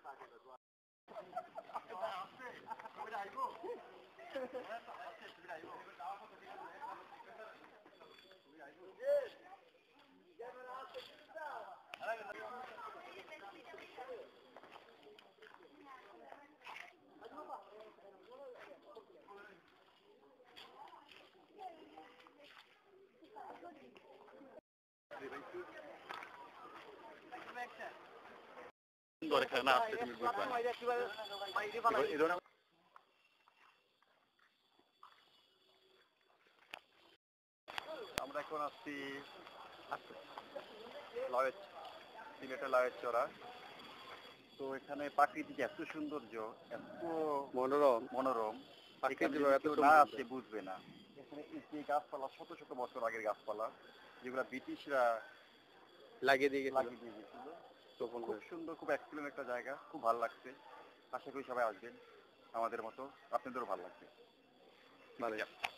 আমরা এখন আসছি সিলেটের লায়ের চড়া। তো এখানে প্রাকৃতিক এত সৌন্দর্য, এত মনোরম মনোরম, না আসছে বুঝবে না। এখানে যে গাছপালা শত শত বছর আগের গাছপালা, যেগুলো ব্রিটিশরা লাগিয়ে দিয়ে গেছিল। তো খুব সুন্দর, খুব এক্সিলেন্ট একটা জায়গা, খুব ভালো লাগছে। আশা করি সবাই আসবেন আমাদের মতো, আপনাদেরও ভালো লাগবে।